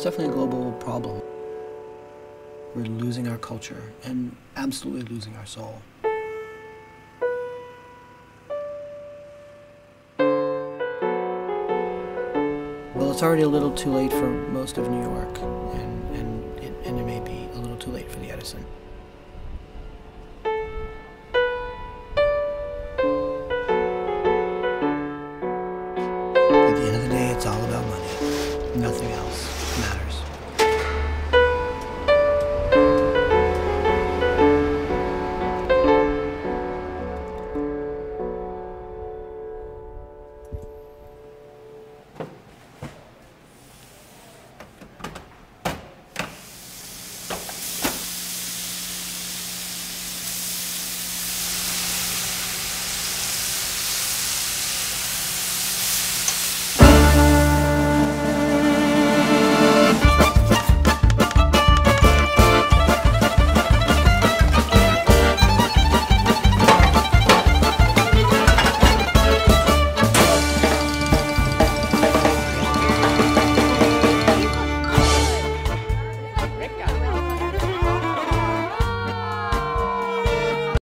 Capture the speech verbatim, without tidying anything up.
definitely a global problem. We're losing our culture and absolutely losing our soul. Well, it's already a little too late for most of New York, and, and, it, and it may be a little too late for the Edison.